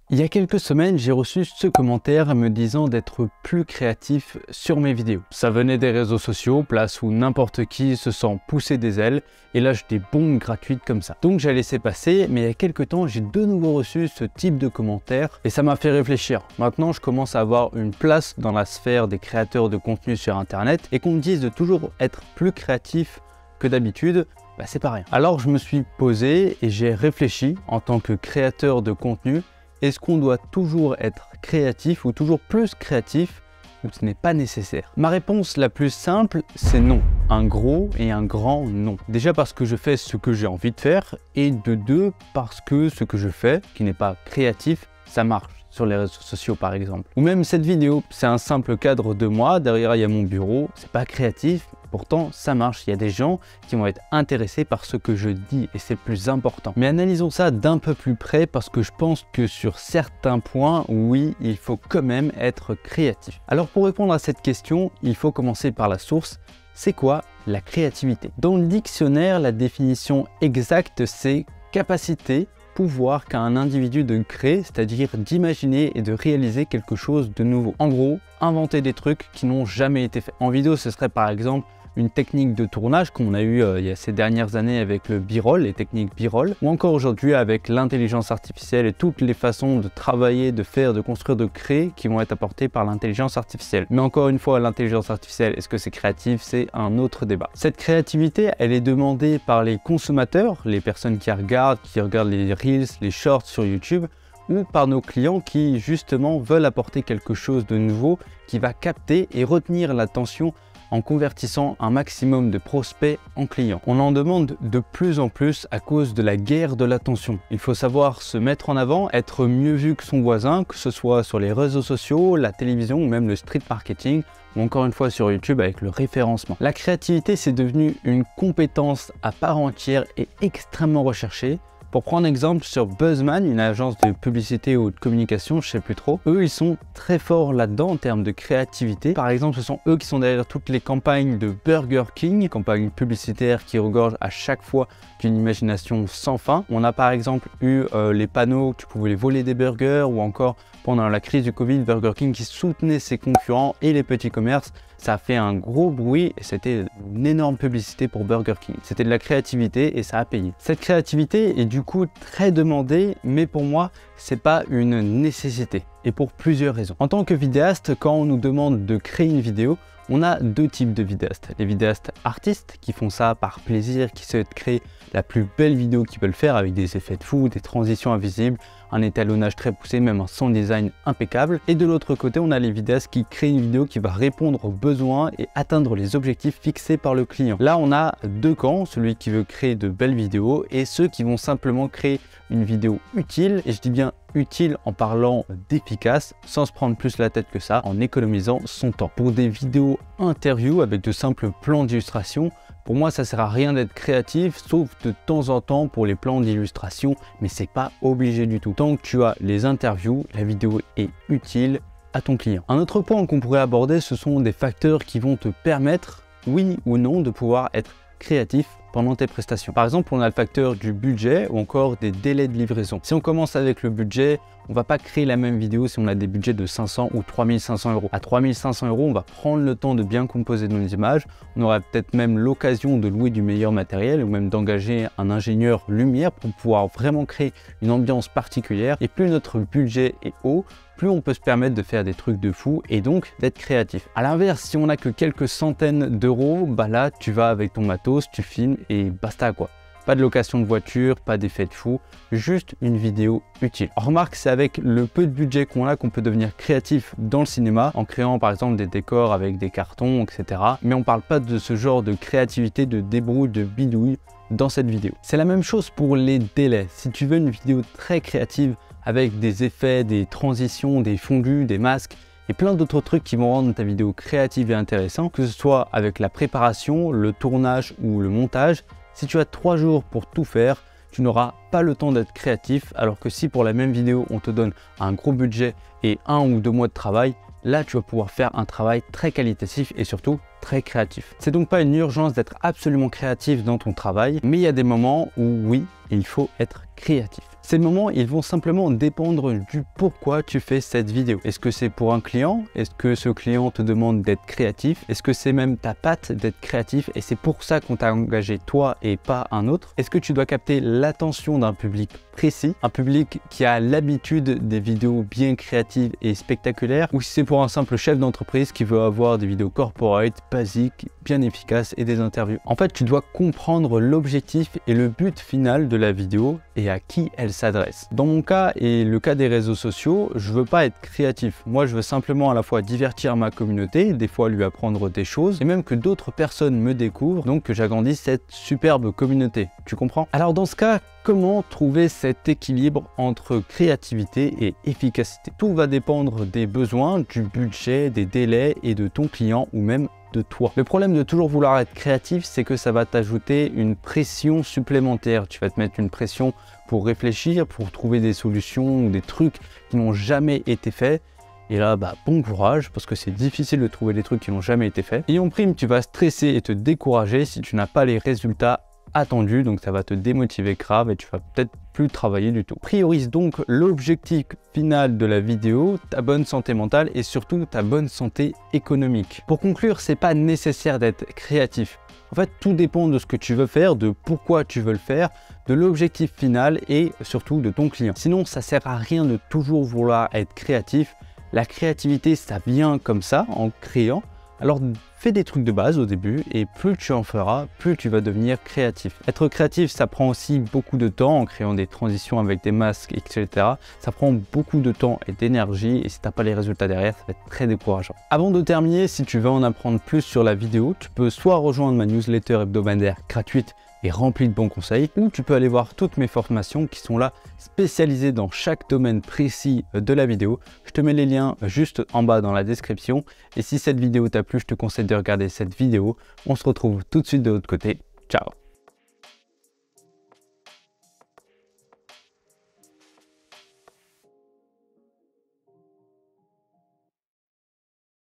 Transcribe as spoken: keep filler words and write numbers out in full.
Il y a quelques semaines, j'ai reçu ce commentaire me disant d'être plus créatif sur mes vidéos. Ça venait des réseaux sociaux, place où n'importe qui se sent pousser des ailes et lâche des bombes gratuites comme ça. Donc j'ai laissé passer, mais il y a quelques temps, j'ai de nouveau reçu ce type de commentaire et ça m'a fait réfléchir. Maintenant, je commence à avoir une place dans la sphère des créateurs de contenu sur Internet et qu'on me dise de toujours être plus créatif que d'habitude, bah c'est pas rien. Alors je me suis posé et j'ai réfléchi en tant que créateur de contenu. Est-ce qu'on doit toujours être créatif ou toujours plus créatif ou ce n'est pas nécessaire? Ma réponse la plus simple, c'est non. Un gros et un grand non. Déjà parce que je fais ce que j'ai envie de faire et de deux, parce que ce que je fais, qui n'est pas créatif, ça marche sur les réseaux sociaux par exemple. Ou même cette vidéo, c'est un simple cadre de moi, derrière il y a mon bureau, c'est pas créatif. Pourtant, ça marche, il y a des gens qui vont être intéressés par ce que je dis et c'est le plus important. Mais analysons ça d'un peu plus près parce que je pense que sur certains points, oui, il faut quand même être créatif. Alors pour répondre à cette question, il faut commencer par la source. C'est quoi la créativité? Dans le dictionnaire, la définition exacte, c'est capacité, pouvoir qu'a un individu de créer, c'est-à-dire d'imaginer et de réaliser quelque chose de nouveau. En gros, inventer des trucs qui n'ont jamais été faits. En vidéo, ce serait par exemple une technique de tournage qu'on a eu euh, il y a ces dernières années avec le B-roll, les techniques B-roll, ou encore aujourd'hui avec l'intelligence artificielle et toutes les façons de travailler, de faire, de construire, de créer qui vont être apportées par l'intelligence artificielle. Mais encore une fois, l'intelligence artificielle, est-ce que c'est créatif? C'est un autre débat. Cette créativité, elle est demandée par les consommateurs, les personnes qui regardent, qui regardent les reels, les shorts sur YouTube, ou par nos clients qui justement veulent apporter quelque chose de nouveau qui va capter et retenir l'attention en convertissant un maximum de prospects en clients. On en demande de plus en plus à cause de la guerre de l'attention. Il faut savoir se mettre en avant, être mieux vu que son voisin, que ce soit sur les réseaux sociaux, la télévision ou même le street marketing, ou encore une fois sur YouTube avec le référencement. La créativité, c'est devenu une compétence à part entière et extrêmement recherchée. Pour prendre exemple sur Buzzman, une agence de publicité ou de communication, je sais plus trop, eux ils sont très forts là-dedans en termes de créativité. Par exemple, ce sont eux qui sont derrière toutes les campagnes de Burger King, campagnes publicitaires qui regorgent à chaque fois d'une imagination sans fin. On a par exemple eu euh, les panneaux où tu pouvais voler des burgers ou encore pendant la crise du Covid, Burger King qui soutenait ses concurrents et les petits commerces. Ça a fait un gros bruit et c'était une énorme publicité pour Burger King. C'était de la créativité et ça a payé. Cette créativité est du coup très demandée, mais pour moi, c'est pas une nécessité et pour plusieurs raisons. En tant que vidéaste, quand on nous demande de créer une vidéo, on a deux types de vidéastes. Les vidéastes artistes qui font ça par plaisir, qui souhaitent créer la plus belle vidéo qu'ils veulent faire avec des effets de fou, des transitions invisibles, un étalonnage très poussé, même un sound design impeccable. Et de l'autre côté, on a les vidéastes qui créent une vidéo qui va répondre aux besoins et atteindre les objectifs fixés par le client. Là, on a deux camps, celui qui veut créer de belles vidéos et ceux qui vont simplement créer une vidéo utile, et je dis bien utile en parlant d'efficace, sans se prendre plus la tête que ça, en économisant son temps. Pour des vidéos interviews avec de simples plans d'illustration, pour moi, ça sert à rien d'être créatif, sauf de temps en temps pour les plans d'illustration, mais c'est pas obligé du tout. Tant que tu as les interviews, la vidéo est utile à ton client. Un autre point qu'on pourrait aborder, ce sont des facteurs qui vont te permettre, oui ou non, de pouvoir être créatif pendant tes prestations. Par exemple, on a le facteur du budget ou encore des délais de livraison. Si on commence avec le budget, on va pas créer la même vidéo si on a des budgets de cinq cents ou trois mille cinq cents euros. À trois mille cinq cents euros, on va prendre le temps de bien composer nos images. On aura peut-être même l'occasion de louer du meilleur matériel ou même d'engager un ingénieur lumière pour pouvoir vraiment créer une ambiance particulière. Et plus notre budget est haut, plus on peut se permettre de faire des trucs de fou et donc d'être créatif. À l'inverse, si on n'a que quelques centaines d'euros, bah là, tu vas avec ton matos, tu filmes et basta quoi. Pas de location de voiture, pas d'effet de fou, juste une vidéo utile. Remarque, c'est avec le peu de budget qu'on a qu'on peut devenir créatif dans le cinéma en créant par exemple des décors avec des cartons, et cetera. Mais on parle pas de ce genre de créativité, de débrouille, de bidouille dans cette vidéo. C'est la même chose pour les délais. Si tu veux une vidéo très créative avec des effets, des transitions, des fondus, des masques et plein d'autres trucs qui vont rendre ta vidéo créative et intéressante, que ce soit avec la préparation, le tournage ou le montage, si tu as trois jours pour tout faire, tu n'auras pas le temps d'être créatif, alors que si pour la même vidéo, on te donne un gros budget et un ou deux mois de travail, là, tu vas pouvoir faire un travail très qualitatif et surtout très créatif. C'est donc pas une urgence d'être absolument créatif dans ton travail, mais il y a des moments où oui, il faut être créatif. Ces moments, ils vont simplement dépendre du pourquoi tu fais cette vidéo. Est-ce que c'est pour un client? Est-ce que ce client te demande d'être créatif? Est-ce que c'est même ta patte d'être créatif et c'est pour ça qu'on t'a engagé toi et pas un autre? Est-ce que tu dois capter l'attention d'un public précis, un public qui a l'habitude des vidéos bien créatives et spectaculaires, ou si c'est pour un simple chef d'entreprise qui veut avoir des vidéos corporate, basiques, bien efficaces et des interviews? En fait, tu dois comprendre l'objectif et le but final de la vidéo et à qui elle s'adresse. Dans mon cas et le cas des réseaux sociaux, je veux pas être créatif. Moi, je veux simplement à la fois divertir ma communauté, des fois lui apprendre des choses, et même que d'autres personnes me découvrent, donc que j'agrandisse cette superbe communauté. Tu comprends? Alors dans ce cas, comment trouver cet équilibre entre créativité et efficacité? Tout va dépendre des besoins, du budget, des délais et de ton client ou même de toi. Le problème de toujours vouloir être créatif, c'est que ça va t'ajouter une pression supplémentaire. Tu vas te mettre une pression pour réfléchir, pour trouver des solutions ou des trucs qui n'ont jamais été faits. Et là, bah, bon courage, parce que c'est difficile de trouver des trucs qui n'ont jamais été faits. Et en prime, tu vas stresser et te décourager si tu n'as pas les résultats attendus, donc ça va te démotiver grave et tu vas peut-être plus travailler du tout. Priorise donc l'objectif final de la vidéo, ta bonne santé mentale et surtout ta bonne santé économique. Pour conclure, c'est pas nécessaire d'être créatif. En fait, tout dépend de ce que tu veux faire, de pourquoi tu veux le faire, de l'objectif final et surtout de ton client. Sinon, ça sert à rien de toujours vouloir être créatif. La créativité, ça vient comme ça, en créant. Alors fais des trucs de base au début et plus tu en feras, plus tu vas devenir créatif. Être créatif, ça prend aussi beaucoup de temps en créant des transitions avec des masques, et cetera. Ça prend beaucoup de temps et d'énergie et si tu n'as pas les résultats derrière, ça va être très décourageant. Avant de terminer, si tu veux en apprendre plus sur la vidéo, tu peux soit rejoindre ma newsletter hebdomadaire gratuite et rempli de bons conseils, ou tu peux aller voir toutes mes formations qui sont là spécialisées dans chaque domaine précis de la vidéo. Je te mets les liens juste en bas dans la description et si cette vidéo t'a plu, je te conseille de regarder cette vidéo. On se retrouve tout de suite de l'autre côté. Ciao!